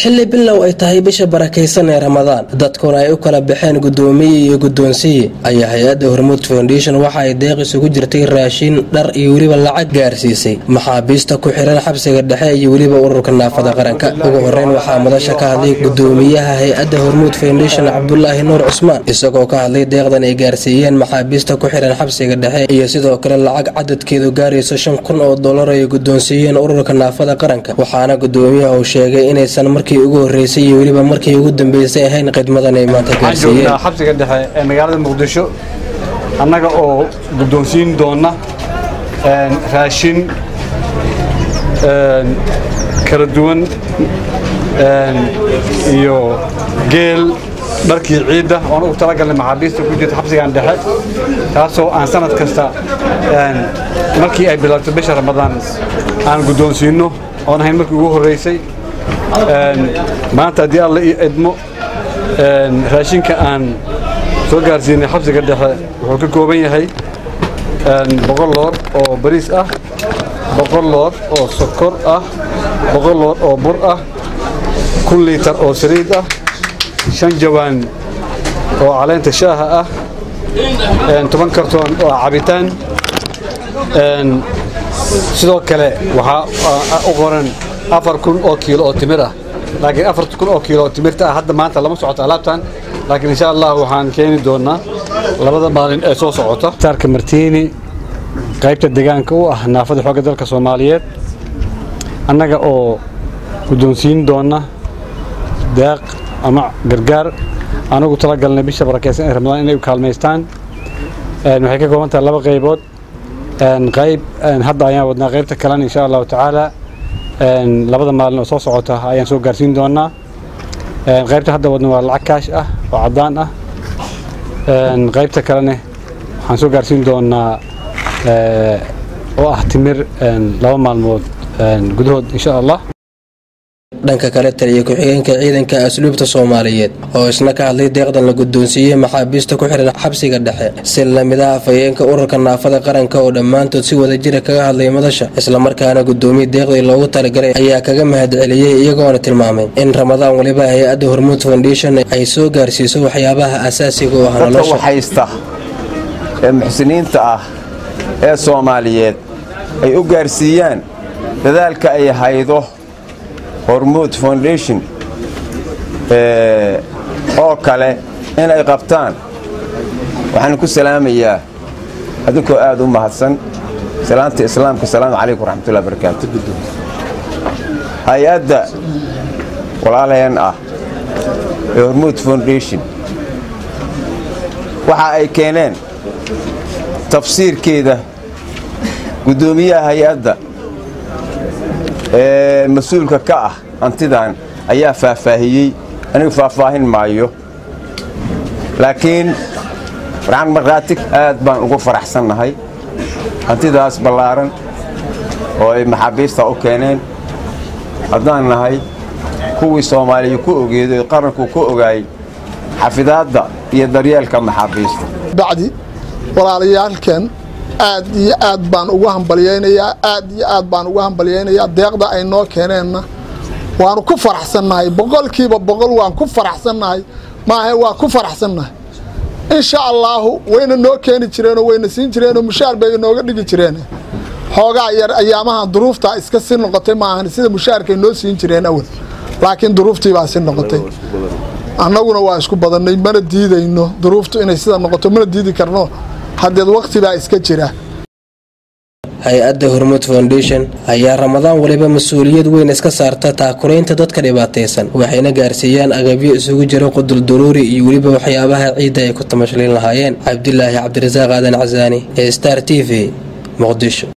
xilli bilow ay tahay bisha barakeysan ee Ramadaan dadkuna ay u kala baxeen gudoomiye iyo gudoonsiye ayaa hay'adda Hormuud Foundation waxa ay deeq isugu jirtay raashin dhar iyo waliba lacag gaarsiisay maxaabiista ku xiran xabsiga dhexe iyo waliba ururka naafada qaranka ugu horeyn waxa madasha ka hadlay gudoomiyaha hay'adda Hormuud Foundation Cabdullaahi Nuur Cusmaan isagoo ka hadlay deeqdan ay gaarsiiyeen maxaabiista ku xiran xabsiga dhexe iyo sidoo kale lacag cadadkeedu gaarayso $5,000 ay gudoonsiyeen ururka naafada qaranka waxaana gudoomiyaha uu sheegay inaysan markii ugu horeysay iyo waliba markii ugu dambeysay ahayn khidmadan ay maanta gaarsiiyeen xabsiga dhexe ee magaalada Muqdisho annaga oo gudoonsiin doona raashin kala duwan iyo geel dharkii ciida oo ugu talagalnay maxaabiista ku jirta xabsigan dhexe taasoo aan sanad kasta markii ay bilaabato bisha Ramadaan aan gudoonsiino oo ahayn markii ugu horeysay maanta hadii alla idmo raashinka aan soo gaarsiinay xabsiga dhexe wuxuu ka kooban yahay 100 loor oo bariis ah 100 loor oo sokor ah 100 loor oo bur ah 1 litir oo saliid ah 5 jawaan oo caleenta shaaha ah 10 kartoon oo cabitaan sidoo kale waxa u qoran 4,000 oo kiilo oo timir ah laakiin 4,000 oo kiilo oo timirta ah hadda maanta lama socoto alaabtan laakiin insha Allah waxaan keeni doonaa labada maalin ee soo socota tarka martiini qaybta deegaanka u ah naafada xoogga dalka Soomaaliyeed annaga oo gudoonsiin doona deeq ama gargaar anagu talagalnay bisha barakeysan ee Ramadaan inay u kaalmeystaan waxay ka kooban tahay laba qaybood qayb hadda ayaan wadnaa qaybta kalena insha Allah taala labada maalin oo soo socota ayaan soo gaarsiin doonaa qaybta hadda wadna waa lacag kaash ah oo cadaan ah qaybta kalena waxaan soo gaarsiin doonaa oo ah timir laba maalmood gudahood insha Allah dhanka kale taliye ku xigeenka ciidanka asluubta Soomaaliyeed oo isna ka hadlay deeqdan la gudoonsiiyay maxaabiista ku xiran xabsiga dhexe si lamida afayeenka ururka naafada qaranka oo dhamaantood si wada jir kaga hadlay madasha isla markaana gudoomiye deeqday loogu talagalay ayaa kaga mahadceliyay iyagoona tilmaamay in Ramadaan waliba hay'adda Hormuud Foundation ay soo gaarsiiso waxyaabaha asaasiga ah nolosha waxaysta ee muxsiniinta ah ee Soomaaliyeed ay u gaarsiiyaan dadaalka ay haydo Hormuud Foundation oo kale in ay qabtaan waxaan ku salaamayaa adinkoo aad u mahadsan salaanta islaamka salaamu calaykum waraxmatullaahi wabarakaatuh hay'adda walaalaheen ah ee Hormuud Foundation waxa ay keeneen tafsiirkeeda gudoomiyaha hay'adda مسؤولك كأه أنتدان أيها فاهيي أنا فاهين معيو لكن رعن مراتك أدبان وقفر أحسن هاي أنتداس بلارن ومحابيس تأوكينين أدان هاي كوي صومالي يكوء جيد يقارن كوء جاي حفظات دا يدريال كمحابيس بعدي وراليان كان aad baan ugu hambalyeynaya aad baan ugu hambalyeynaya deeqda ay noo keeneenna waan ku faraxsanahay boqolkiiba boqol waan ku faraxsanahay maahay waa ku faraxsanahay insha Allah wayna noo keeni jireen oo wayna siin jireen oo mushaar bay nooga dhigi jireen xoogaa yar ayaamaha duruufta iska sii noqotay maahan sida mushaarkay noo siin jireen awal laakiin duruuftii baa sii noqotay annaguna waa isku badanay mana diidayno duruuftu inay sida noqoto mana diidi karno hadda waqti baa iska jira hay'adda Hormuud Foundation ayaa Ramadaan waliba mas'uuliyad weyn iska saarta taakulaynta dadka dhibaataysan waxayna gaarsiiyaan agabyo isugu jira qudul daruuri iyo waliba waxyaabaha ciida ay ku tamashlin lahaayeen Cabdullaahi Cabdirasaaq Aadan Cazaani Star TV Muqdisho